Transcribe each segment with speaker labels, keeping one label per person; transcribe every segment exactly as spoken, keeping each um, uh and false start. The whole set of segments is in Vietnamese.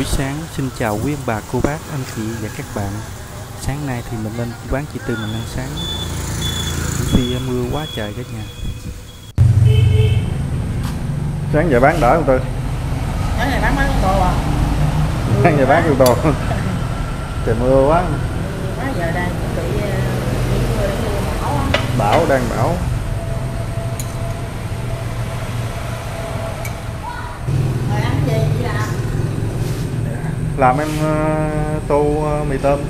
Speaker 1: Buổi sáng xin chào quý ông bà, cô bác, anh chị và các bạn. Sáng nay thì mình lên quán chị Tư mình ăn sáng. Vì mưa quá trời cả nhà.
Speaker 2: Sáng giờ bán đỡ không Tư?
Speaker 3: Sáng giờ bán mấy con tô à?
Speaker 2: Sáng giờ bán con tô. Trời mưa quá.
Speaker 3: Quá giờ đang chuẩn bị mưa để mưa bão á.
Speaker 2: Bão đang bão.
Speaker 3: Rồi ăn gì chị làm?
Speaker 2: Làm em uh, tô uh, mì tôm.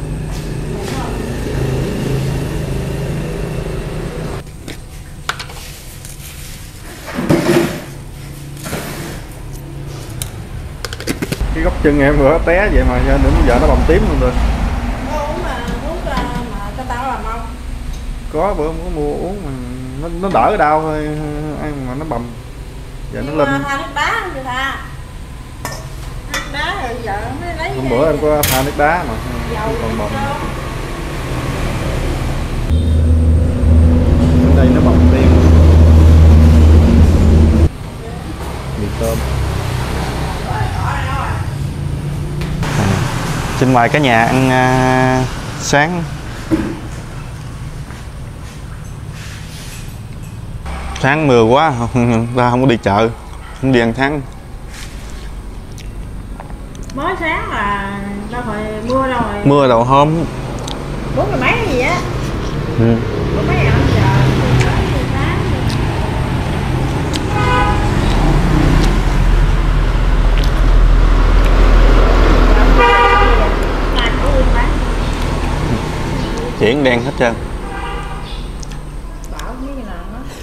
Speaker 2: Cái góc chân em vừa té vậy mà đến giờ nó bầm tím luôn rồi.
Speaker 3: Có uống mà uống mà cho tao làm không?
Speaker 2: Có bữa có mua uống mà nó nó đỡ đau thôi, ăn mà nó bầm. Giờ nó lên.
Speaker 3: Tha nước đá không tha? Nước đá rồi giờ mới lấy.
Speaker 2: Hôm bữa em có pha nước đá mà còn bầm. Ở đây nó bầm tim. Mì tôm.
Speaker 1: Xin mời cả nhà ăn uh, sáng. Sáng mưa quá, ta không có đi chợ, không đi ăn sáng.
Speaker 3: Mới sáng là đâu phải mưa đâu rồi.
Speaker 1: Mưa đầu hôm.
Speaker 3: Bốn giờ mấy gì á.
Speaker 1: Ừ.
Speaker 3: Bốn mấy giờ giờ.
Speaker 1: Chuyển đen hết trơn.
Speaker 3: Bảo như nào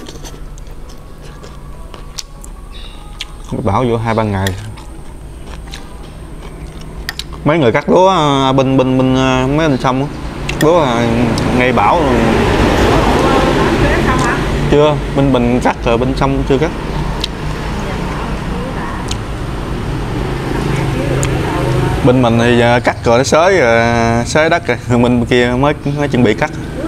Speaker 3: đó.
Speaker 1: Bảo vô hai ba ngày. Mấy người cắt lúa bên bên bên mấy anh xong lúa ngay bão luôn. Chưa, bên Bình cắt rồi bên xong chưa cắt. Bên mình thì cắt rồi nó xới xới đất rồi, bên kia mới mới chuẩn bị cắt.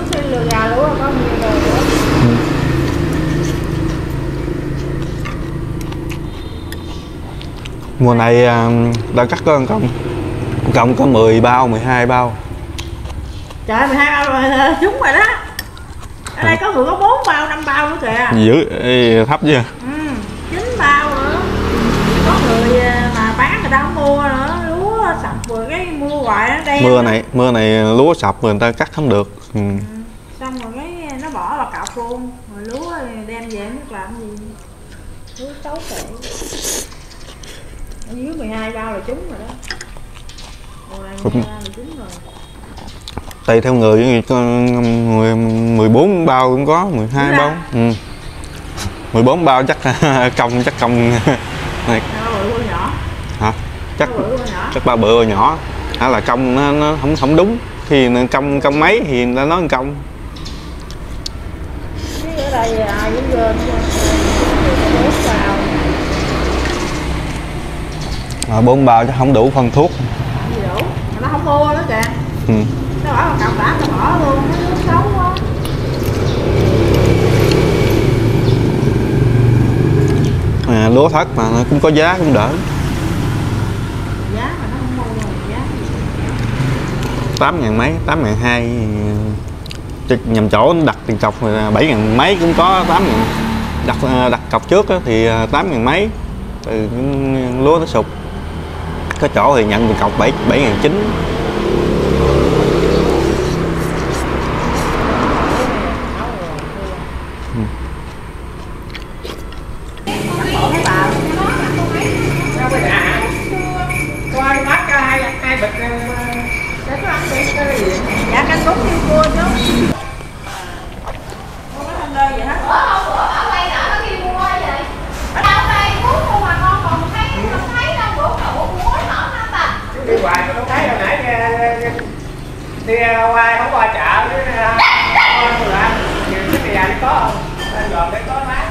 Speaker 1: Mùa này đã cắt có một cọng, một cọng có mười bao, mười hai bao.
Speaker 3: Trời, mười hai bao rồi, trúng rồi đó. Ở đây có người có bốn bao, năm bao nữa kìa.
Speaker 1: Dữ, ê, thấp chứ.
Speaker 3: Ừ, chín bao nữa. Có người mà bán người ta không mua nữa, lúa sập rồi cái mua hoài nó đen.
Speaker 1: Mưa này, mưa này lúa sập người ta cắt không được. Ừ.
Speaker 3: Ừ. Xong rồi cái nó bỏ vào cạo luôn, rồi lúa đem về nước làm gì? Lúa xấu xệ. Ở dưới mười hai bao là trúng rồi đó. Mùa này mười hai bao là trúng rồi.
Speaker 1: Tùy theo người, người mười bốn bao cũng có, mười hai bao. Ừ. mười bốn bao chắc công chắc công này.
Speaker 3: Bao bự bao nhỏ.
Speaker 1: Hả? Chắc
Speaker 3: bao bự bao nhỏ.
Speaker 1: Chắc bao bự bao nhỏ. Hả là công nó, nó không không đúng. Thì công công mấy thì người ta nói công.
Speaker 3: Cái ở đây ai cũng gom bốn bao.
Speaker 1: À, bốn bao chứ không đủ phân thuốc.
Speaker 3: Gì đủ, mà nó không mua nữa kìa.
Speaker 1: Ừ.
Speaker 3: Nó bỏ vào cọng đá nó bỏ luôn, nó nước xấu quá.
Speaker 1: À, lúa thất mà nó cũng có giá cũng đỡ.
Speaker 3: Giá mà nó không mua rồi, giá
Speaker 1: Tám ngàn mấy, tám ngàn hai. Nhầm chỗ nó đặt tiền cọc rồi bảy ngàn mấy cũng có, tám ngàn. Đặt đặt cọc trước thì tám ngàn mấy. Từ lúa nó sụp. Có chỗ thì nhận tiền cọc bảy bảy ngàn chín.
Speaker 3: dạ canh cút như cua chứ. Không có thanh lê gì hết. Ủa không, ở đây là nó kia mua vậy. Ở đâu đây muốn mua mà con còn thấy không thấy đâu, bữa cậu muốn nở hả bà?
Speaker 4: Đi hoài không thấy hồi nãy đi qua không qua chợ với con là cái nhà đi có không? Anh gồm để có má.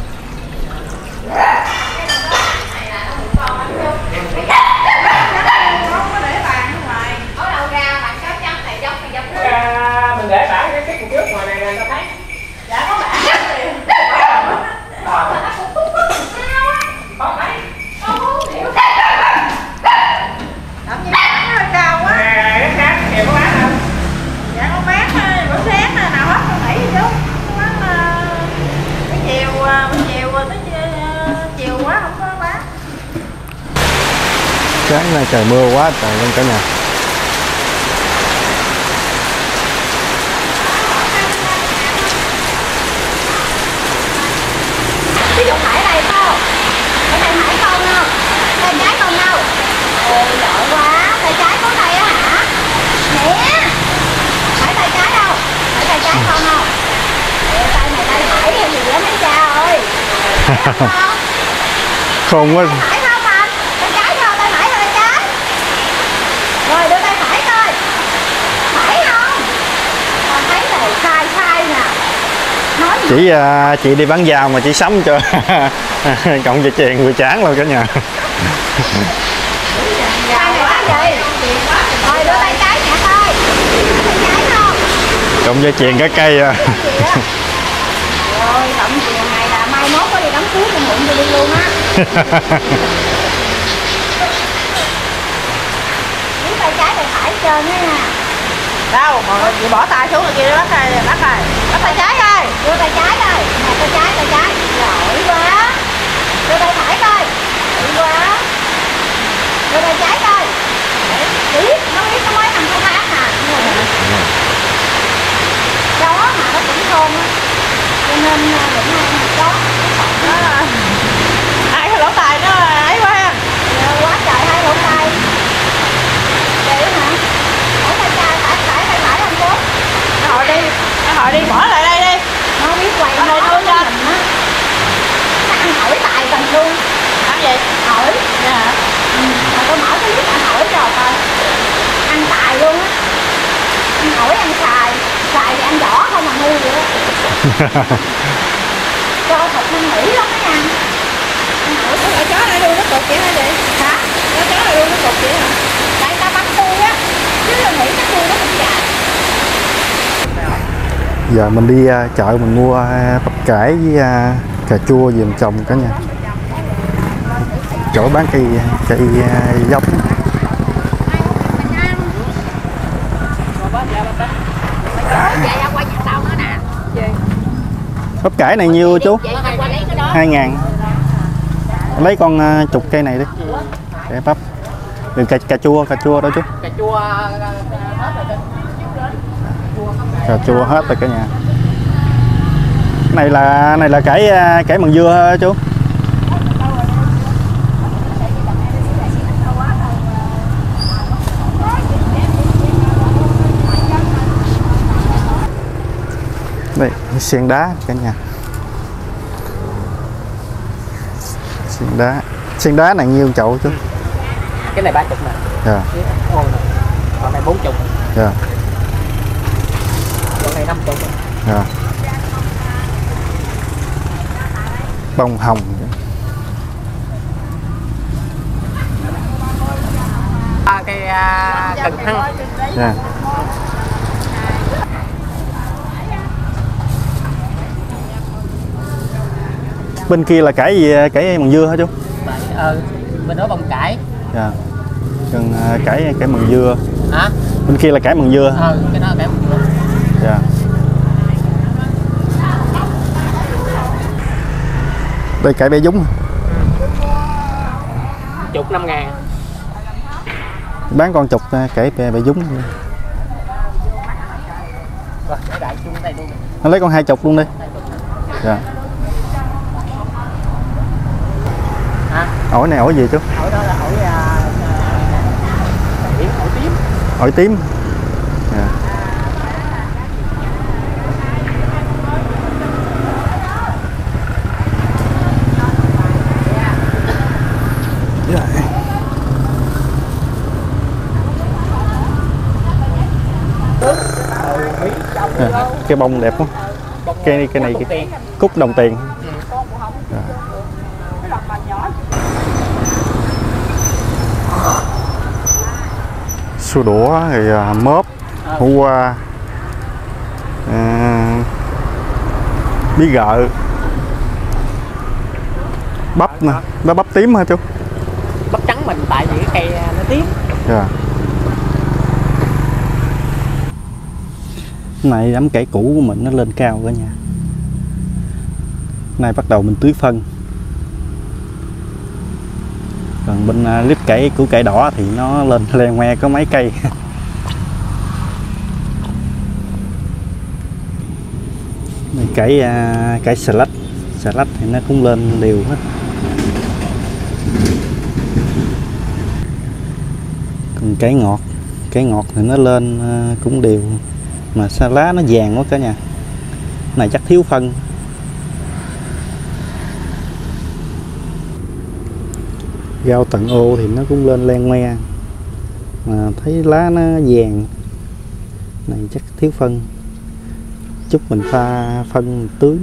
Speaker 4: Mình để bảng cái cái trước ngoài này nè, tao thấy.
Speaker 3: Dạ có bảng gì?
Speaker 4: Có thấy.
Speaker 3: Con muốn hiểu.
Speaker 1: Sáng nay trời mưa quá trời luôn cả nhà.
Speaker 3: Ví dụ Hải đây không? Ở đây Hải không đâu? Tay trái không đâu? Ôi giỏi quá, tay trái có đây á hả? Nè, phải tay trái đâu? Phải tay trái không đâu? Ê, tay này tay phải hay gì đó mấy cha ơi. Không?
Speaker 1: Khôn quá.
Speaker 3: Phải không anh? Tay trái không? Tay phải hay tay trái? Rồi đưa tay phải coi. Phải không? Con thấy này sai sai nè. Nói gì?
Speaker 1: Chị à, chị đi bán dao mà chị sắm cho cộng cho chèn vừa chán luôn cả nhà.
Speaker 3: Tay này cái gì? Rồi đưa tay trái nhẹ thôi. Tay trái không?
Speaker 1: Cộng cho chèn cả cây à.
Speaker 3: Rồi cộng chiều này là mai mốt có đi đám cưới cho mượn cho đi luôn á. Đứng tay trái tay phải hết trơn á nha.
Speaker 5: Đâu, mà chị bỏ tay xuống rồi kia bắt tay bắt tay.
Speaker 3: Bắt tay trái coi. Đưa tay trái coi. Nè tay trái tay trái. Giỏi quá. Đưa tay phải coi. Giỏi quá. Đưa tay trái coi. Để biết, nó biết nó mới nằm trong hát nè. Chó mà nó cũng khôn á. Cho nên đừng hay mà chó.
Speaker 5: Đó. Ai cái lỗ tài nó ấy quá ha.
Speaker 3: Quá trời hai lỗ tay. Vậy hả? Bỏ tay trái phải phải phải phải không cô?
Speaker 5: Nó hỏi đi, nó hỏi đi, bỏ lại đây đi.
Speaker 3: Nó biết quay
Speaker 5: Ở đây
Speaker 3: nó
Speaker 5: luôn
Speaker 3: cho
Speaker 5: cho.
Speaker 3: mình á. Nó ăn hỏi tài cần luôn.
Speaker 5: Ăn gì?
Speaker 3: Hỏi.
Speaker 5: Dạ.
Speaker 3: Ừ. Mà tôi mở cái clip ăn hỏi rồi coi. Ăn tài luôn á. Ăn hỏi ăn xài. Xài thì ăn vỏ không mà ngu vậy đó. Cho thật nên nghĩ lắm mấy ăn. Ăn hỏi.
Speaker 5: Ủa, chó này luôn nó cục vậy hả chị?
Speaker 3: Hả?
Speaker 5: Nó chó này luôn nó cục vậy hả?
Speaker 3: Tại ta bắt tôi á. Chứ là nghĩ cái tôi nó cũng dài.
Speaker 1: Giờ mình đi uh, chợ mình mua uh, bắp cải với uh, cà chua về mình trồng cả nhà. Chỗ bán cây cây uh, dốc.
Speaker 3: Chạy ra qua nhà tao nữa nè.
Speaker 1: Bắp cải này nhiêu chú?
Speaker 3: Chạy ra qua lấy cái đó.
Speaker 1: Hai ngàn. Lấy con uh, chục cây này đi. Để bắp. Rồi cà, cà chua, cà chua đó chú.
Speaker 5: Cà chua
Speaker 1: Cà chua hết rồi cả nhà. Này là này là cải cải mần dưa hả chú? Đây, xiên đá cả nhà. Xiên đá. Xiên đá này nhiêu chậu chú?
Speaker 5: cái này ba chục nè.
Speaker 1: Dạ.
Speaker 5: Ôi, còn này bốn chục.
Speaker 1: Dạ.
Speaker 5: Còn này năm chục.
Speaker 1: Dạ. Bông hồng.
Speaker 5: À, cái à, cần thăng.
Speaker 1: Dạ. Bên kia là cải gì, cải mần dưa hả chú?
Speaker 5: Ờ, bên đó bông cải.
Speaker 1: Dạ. Cần uh, cải cải mần dưa.
Speaker 5: Hả?
Speaker 1: Bên kia là cải mần dưa.
Speaker 5: Ờ, cái đó cải mần dưa.
Speaker 1: Dạ. Đây cải bé dúng.
Speaker 5: Chục năm ngàn.
Speaker 1: Bán con chục cải bé bé dúng.
Speaker 5: Rồi, để đại chung đây luôn.
Speaker 1: Nó lấy con hai chục luôn đi. Dạ.
Speaker 5: Hả?
Speaker 1: Ổi này ổi gì chú?
Speaker 5: Ổi đó là ổi à, điểm ổi tím.
Speaker 1: Ổi tím. Dạ. Dạ. À, cái bông đẹp quá. Cái cái này cái cúc đồng tiền. Dạ. Xua đũa thì à, mớp, hủ qua, à, bí gợ, bắp nè, đó bắp tím hả chú?
Speaker 5: Bắp trắng mình tại vì cái cây nó tím.
Speaker 1: Dạ. Cái này đám cải cũ của mình nó lên cao cả nhà. Nay bắt đầu mình tưới phân. Còn
Speaker 6: còn bên lít cải củ cải đỏ thì nó lên le ngoe có mấy cây. Cải cải xà lách xà lách thì nó cũng lên đều hết. Còn cải ngọt cải ngọt thì nó lên cũng đều, mà sa lá nó vàng quá cả nhà, này chắc thiếu phân. Rau tận ô thì nó cũng lên len ngoe, mà thấy lá nó vàng, này chắc thiếu phân, chút mình pha phân tưới.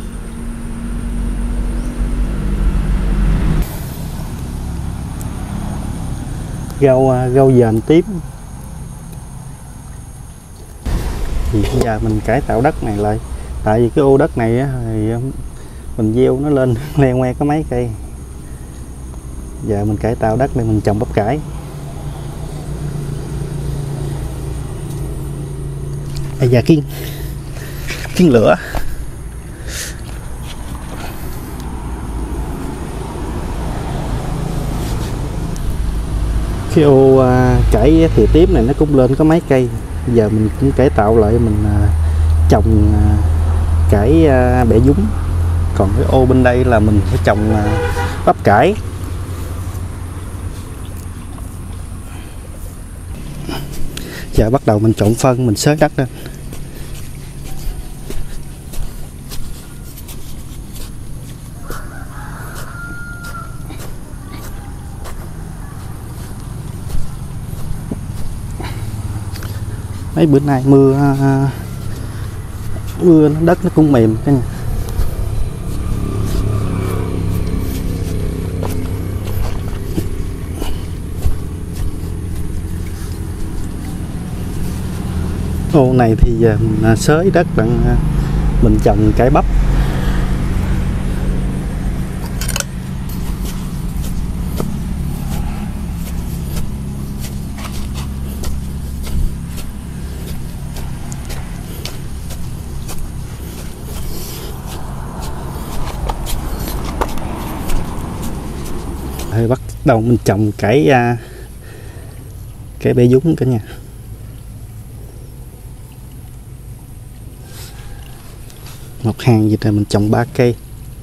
Speaker 6: Rau rau dền tím thì bây giờ mình cải tạo đất này lại, tại vì cái ô đất này á, thì mình gieo nó lên le ngoe có mấy cây. Giờ mình cải tạo đất để mình trồng bắp cải. Bây giờ kiên kiên lửa. Cái ô à, cải thìa tím này nó cũng lên có mấy cây. Giờ mình cũng cải tạo lại, mình à, trồng à, cải à, bẹ dúng. Còn cái ô bên đây là mình sẽ trồng à, bắp cải. Giờ bắt đầu mình trộn phân, mình xới đất lên. Mấy bữa nay mưa mưa đất nó cũng mềm cả nhà. Ô này thì giờ mình xới đất đặng mình trồng cải bắp. Rồi bắt đầu mình trồng cải cải bẹ dúng cả nhà. Một hàng gì này mình trồng ba cây.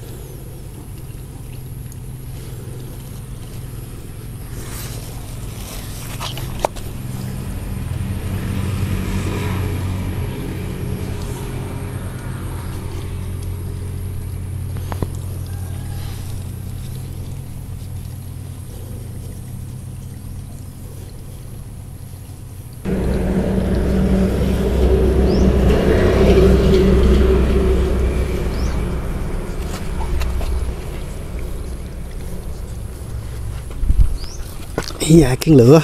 Speaker 6: Dạ kiến lửa.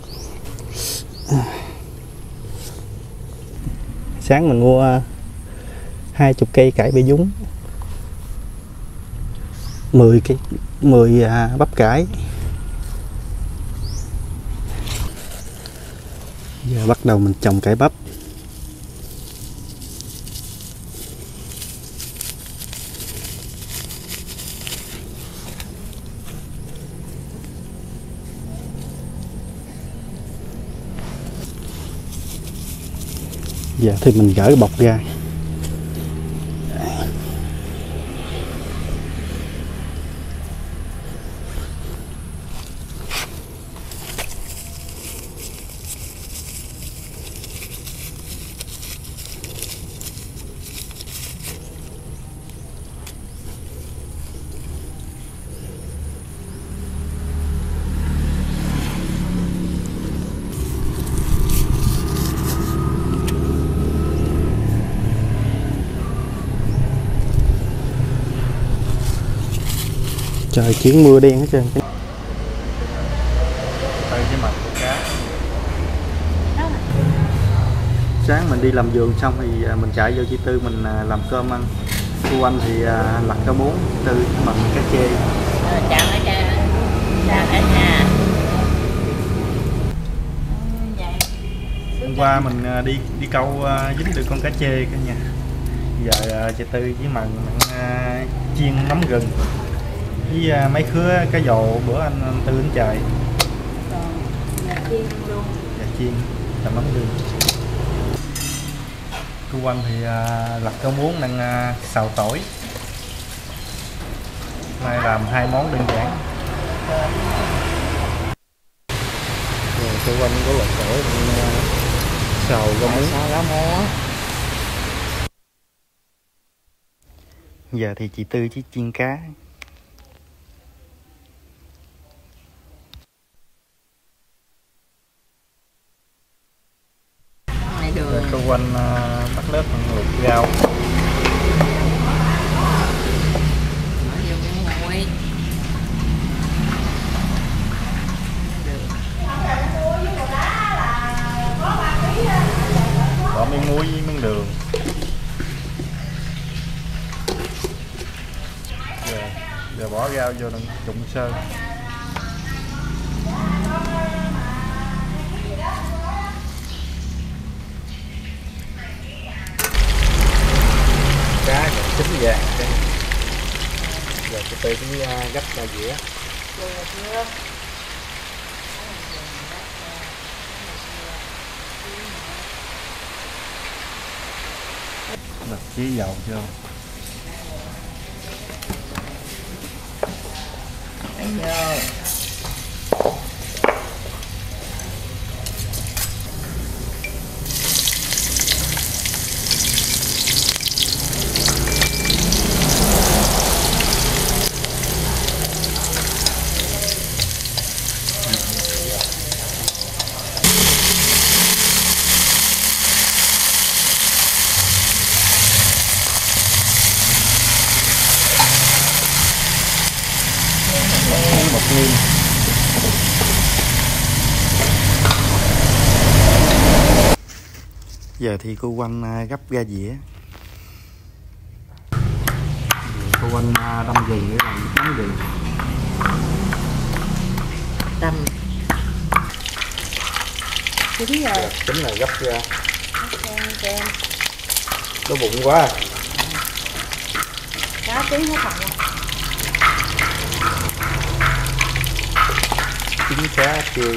Speaker 6: Sáng mình mua hai chục cây cải bẹ dúng, mười cây mười à, bắp cải. Giờ bắt đầu mình trồng cải bắp. Giờ thì mình gỡ bọc ra. Trời chuyển mưa đen hết trơn. Đây cái mặt của cá. Sáng mình đi làm vườn xong thì mình chạy vô chị Tư mình làm cơm ăn. Cô anh thì lặt cá muống, Tư mần cá chê.
Speaker 5: Chào cả nhà. Chào cả nhà.
Speaker 6: Hôm qua mình đi đi câu dính được con cá chê cả nhà. Giờ chị Tư với mần chiên nấm gừng. với à, mấy khứa cái dồ bữa anh, anh Tư anh chạy.
Speaker 5: Còn gà chiên luôn.
Speaker 6: Gà chiên làm mắm đường. Cô anh thì à, lặt rau muống đang à, xào tỏi. Nay làm hai món đơn giản. Rồi cô anh có lặt tỏi đang à, xào rau muống.
Speaker 5: Xào rau muống.
Speaker 6: Giờ thì chị Tư chỉ chiên cá.
Speaker 5: Này đường.
Speaker 6: Rồi cô anh à, bắt nước luộc rau.
Speaker 5: Bỏ vô miếng muối.
Speaker 6: Bỏ miếng muối với miếng đường. Giờ, giờ bỏ rau vô đừng trụng sơ. Cá chín vàng. Giờ chị Tư cũng gấp ra dĩa. Đặt chí dầu chưa?
Speaker 5: Đánh vô.
Speaker 6: Một miếng. Giờ thì cô Oanh gấp ra dĩa. Cô Oanh đâm gừng để làm mắm gừng.
Speaker 5: Tầm. Chín rồi.
Speaker 6: Chính là gấp ra.
Speaker 5: Kem.
Speaker 6: Đói bụng quá.
Speaker 5: Cá tí hết phần.
Speaker 6: Trứng cá chưa.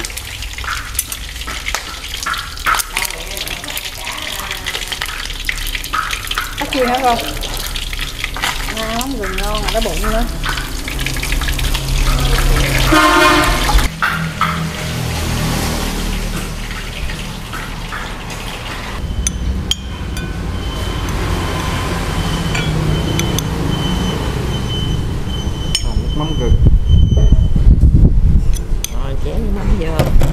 Speaker 5: Cá chiên hả con? Ngon lắm, gừng ngon mà đói bụng nữa.
Speaker 6: Nước mắm gừng.
Speaker 5: Rồi chén mắm vô.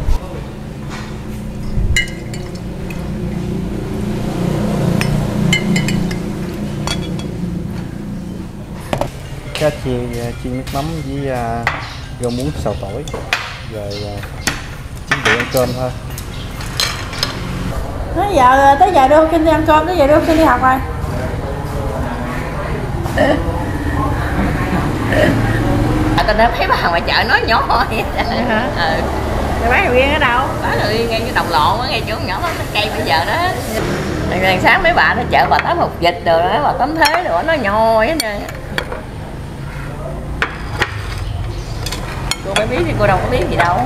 Speaker 6: Cá chiên chiên nước mắm với uh, rau muống xào tỏi. Rồi uh, chuẩn bị ăn cơm thôi.
Speaker 5: Tới giờ tới giờ đưa học sinh đi ăn cơm, tới giờ đưa học sinh đi học rồi. À, tao đã thấy bà ngoài chợ nói nhỏ vậy. Hả? Ừ. Rồi bán người yên ở đâu? Bán người yên ngay cái đồng lộn ở ngay chỗ nhỏ đó, cây bây giờ đó. Ngày sáng mấy bà nó chợ bà tám một vịt rồi đó, bà tấm thế rồi nó nhoi hết trơn. Cô phải biết thì cô đâu có biết gì đâu.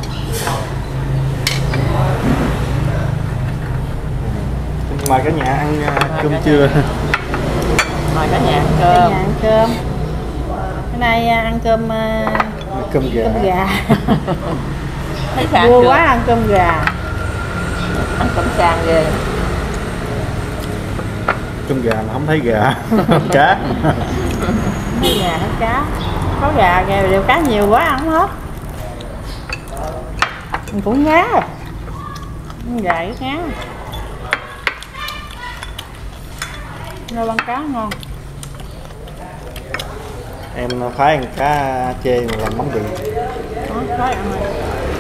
Speaker 6: Mời cả nhà ăn uh, cơm trưa.
Speaker 5: Mời cả nhà ăn cơm. Cả nhà ăn cơm. Hôm nay ăn cơm uh,
Speaker 6: cơm gà.
Speaker 5: Cơm gà. Thấy sàng vui quá, ăn cơm gà. Ăn cơm sàng ghê.
Speaker 6: Cơm gà mà không thấy gà. Cá.
Speaker 5: Thấy gà hết cá. Có gà kìa, đều cá nhiều quá ăn không hết. Mình cũng ngán rồi. Gà cái ngán. Rau băng cá ngon.
Speaker 6: Em phái ăn cá chê mà làm mắm gừng.
Speaker 5: Đó, phái ăn rồi.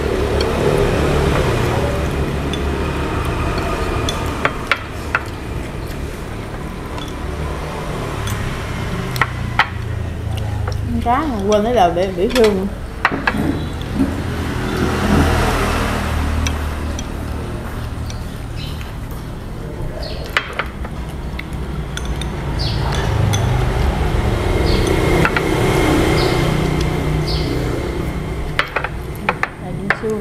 Speaker 5: Ăn cá mà quên lấy lời bị bị thương. Chưa.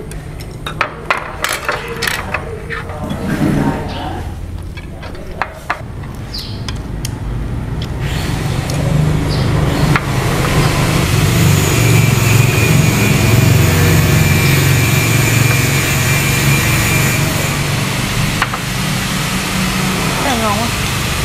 Speaker 5: Cái này ngon quá.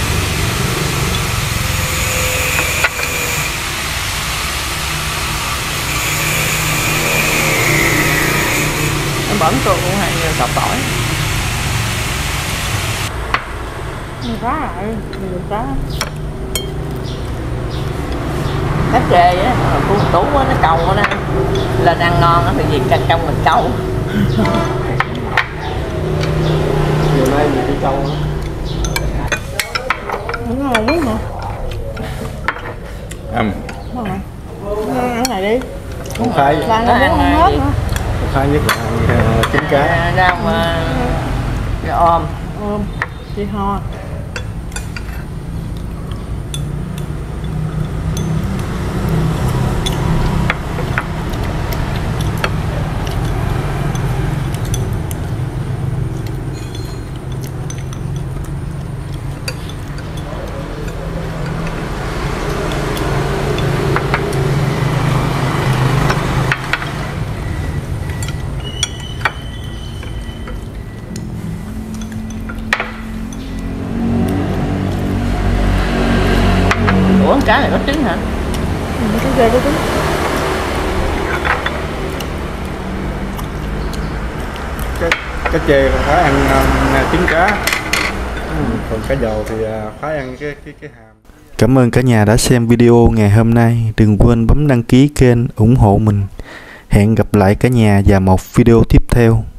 Speaker 5: Bẩn tôi cũng hay sọc tỏi. Mình cá lại, mình được cá. Cá trê á, cuốn tú á, nó cầu nó nè. Lên ăn ngon á thì gì canh trong mình câu.
Speaker 2: Chiều nay mình đi câu á.
Speaker 5: Đúng ngon quá mà.
Speaker 2: Âm.
Speaker 5: Ngon hả? Ăn cái này đi.
Speaker 2: Không khai.
Speaker 5: Là nó ăn hết nữa.
Speaker 2: Không khai nhất là ăn trứng cá.
Speaker 5: Rau mà rau ôm. Ôm. Đi ho. Ủa con cá này có trứng hả? Ừ, cái ghê có trứng.
Speaker 2: Cái, cái chê còn phải ăn um, trứng cá. Ừ, còn cá dầu thì uh, phải ăn cái cái cái hàm.
Speaker 6: Cảm ơn cả nhà đã xem video ngày hôm nay. Đừng quên bấm đăng ký kênh ủng hộ mình. Hẹn gặp lại cả nhà vào một video tiếp theo.